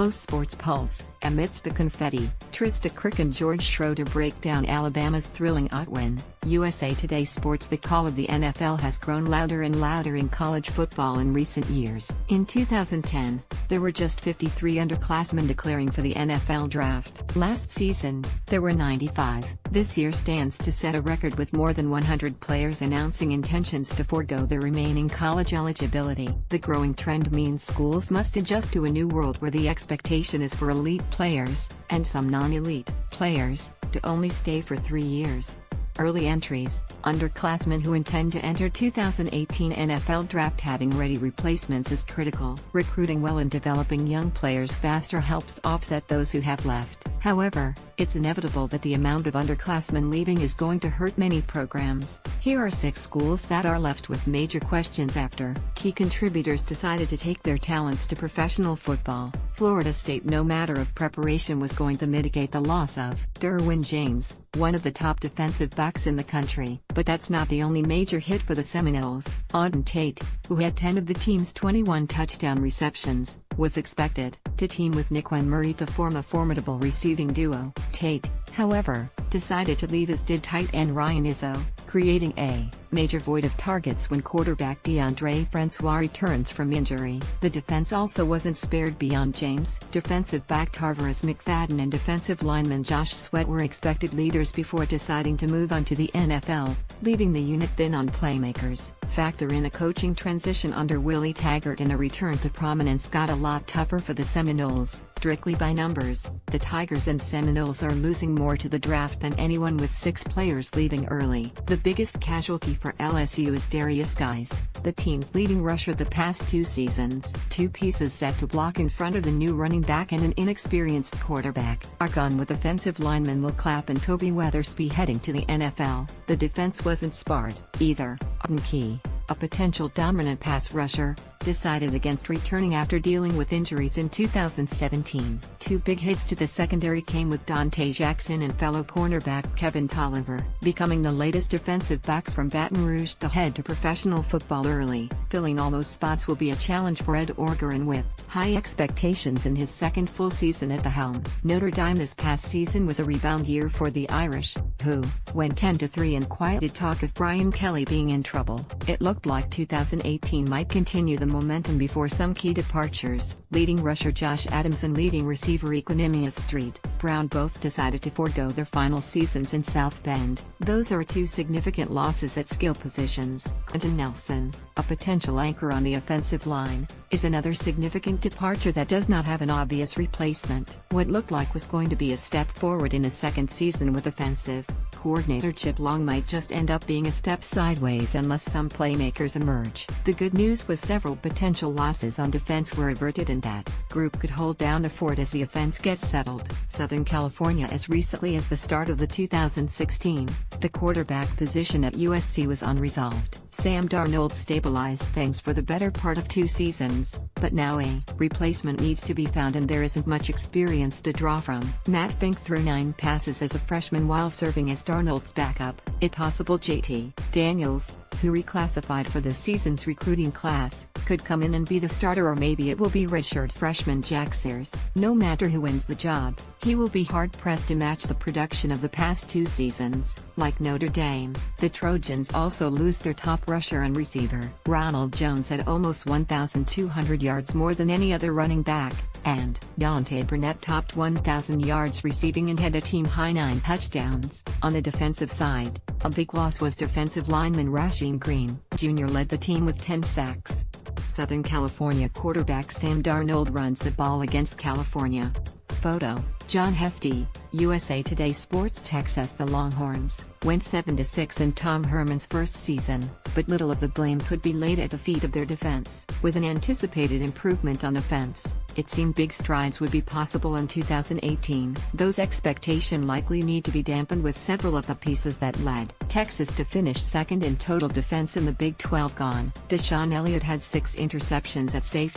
close sports pulse. Amidst the confetti, Trista Crick and George Schroeder break down Alabama's thrilling win. USA Today sports: the call of the NFL has grown louder and louder in college football in recent years. In 2010, there were just 53 underclassmen declaring for the NFL draft. Last season, there were 95. This year stands to set a record with more than 100 players announcing intentions to forego their remaining college eligibility. The growing trend means schools must adjust to a new world where the expectation is for elite players, and some non-elite players, to only stay for 3 years. Early entries: underclassmen who intend to enter 2018 NFL Draft having ready replacements is critical. Recruiting well and developing young players faster helps offset those who have left. However, it's inevitable that the amount of underclassmen leaving is going to hurt many programs. Here are 6 schools that are left with major questions after key contributors decided to take their talents to professional football. Florida State: no matter of preparation was going to mitigate the loss of Derwin James, one of the top defensive backs in the country. But that's not the only major hit for the Seminoles. Auden Tate, who had 10 of the team's 21 touchdown receptions, was expected to team with Nick Murray to form a formidable receiving duo. Tate, however, decided to leave, as did tight end Ryan Izzo, creating a major void of targets when quarterback DeAndre Francois returns from injury. The defense also wasn't spared beyond James. Defensive back Tarvarus McFadden and defensive lineman Josh Sweat were expected leaders before deciding to move on to the NFL, leaving the unit thin on playmakers. Factor in a coaching transition under Willie Taggart and a return to prominence got a lot tougher for the Seminoles. Strictly by numbers, the Tigers and Seminoles are losing more to the draft than anyone, with 6 players leaving early. The biggest casualty for LSU is Darius Guice, the team's leading rusher the past 2 seasons. 2 pieces set to block in front of the new running back and an inexperienced quarterback are gone, with offensive lineman Will Clapp and Toby Weathersby heading to the NFL. The defense wasn't spared either. Auden Key, a potential dominant pass rusher, decided against returning after dealing with injuries in 2017. 2 big hits to the secondary came with Dante Jackson and fellow cornerback Kevin Tolliver becoming the latest defensive backs from Baton Rouge to head to professional football early. Filling all those spots will be a challenge for Ed Orgeron, with high expectations in his second full season at the helm. Notre Dame this past season was a rebound year for the Irish, who went 10-3 and quieted talk of Brian Kelly being in trouble. It looked like 2018 might continue the momentum before some key departures. Leading rusher Josh Adams and leading receiver Equanimous Street Brown both decided to forego their final seasons in South Bend. Those are 2 significant losses at skill positions. Quentin Nelson, a potential anchor on the offensive line, is another significant departure that does not have an obvious replacement. What looked like was going to be a step forward in his second season with offensive coordinator Chip Long might just end up being a step sideways unless some playmakers emerge. The good news was several potential losses on defense were averted, and that group could hold down the fort as the offense gets settled. Southern California: as recently as the start of the 2016, the quarterback position at USC was unresolved. Sam Darnold stabilized things for the better part of 2 seasons, but now a replacement needs to be found, and there isn't much experience to draw from. Matt Fink threw 9 passes as a freshman while serving as Darnold's backup. It's possible JT Daniels, who reclassified for this season's recruiting class, could come in and be the starter, or maybe it will be redshirt freshman Jack Sears. No matter who wins the job, he will be hard-pressed to match the production of the past 2 seasons. Like Notre Dame, the Trojans also lose their top rusher and receiver. Ronald Jones had almost 1,200 yards more than any other running back, and Deontay Burnett topped 1,000 yards receiving and had a team-high 9 touchdowns. On the defensive side, a big loss was defensive lineman Rasheem Green Jr. led the team with 10 sacks. Southern California quarterback Sam Darnold runs the ball against California. Photo: John Hefty, USA Today Sports. Texas: the Longhorns went 7-6 in Tom Herman's first season, but little of the blame could be laid at the feet of their defense. With an anticipated improvement on offense, it seemed big strides would be possible in 2018. Those expectations likely need to be dampened, with several of the pieces that led Texas to finish second in total defense in the Big 12 gone. Deshaun Elliott had 6 interceptions at safety,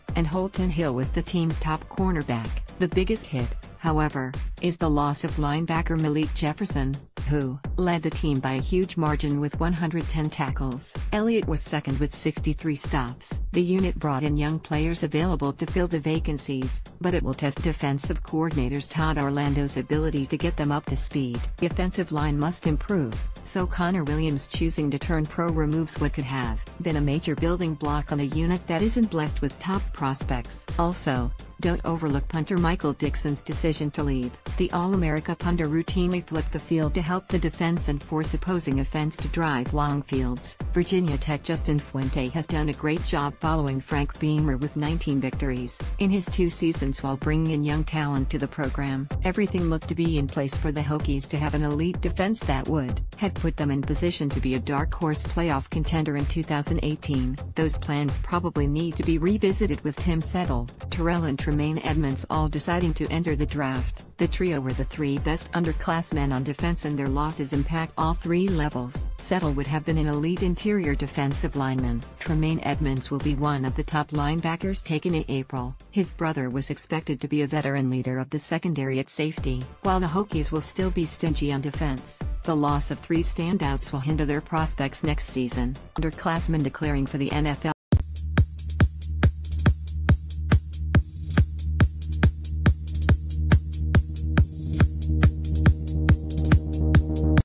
and Holton Hill was the team's top cornerback. The biggest hit, however, is the loss of linebacker Malik Jefferson, who led the team by a huge margin with 110 tackles. Elliott was second with 63 stops. The unit brought in young players available to fill the vacancies, but it will test defensive coordinators Todd Orlando's ability to get them up to speed. The offensive line must improve, so Connor Williams choosing to turn pro removes what could have been a major building block on a unit that isn't blessed with top prospects. Also, don't overlook punter Michael Dixon's decision to leave. The All-America punter routinely flipped the field to help the defense and force opposing offense to drive long fields. Virginia Tech Justin Fuente has done a great job following Frank Beamer with 19 victories in his 2 seasons while bringing in young talent to the program. Everything looked to be in place for the Hokies to have an elite defense that would have put them in position to be a dark horse playoff contender in 2018. Those plans probably need to be revisited with Tim Settle, Terrell and Tremaine Edmonds all deciding to enter the draft. The trio were the 3 best underclassmen on defense and their losses impact all 3 levels. Settle would have been an elite interior defensive lineman. Tremaine Edmonds will be one of the top linebackers taken in April. His brother was expected to be a veteran leader of the secondary at safety. While the Hokies will still be stingy on defense, the loss of 3 standouts will hinder their prospects next season. Underclassmen declaring for the NFL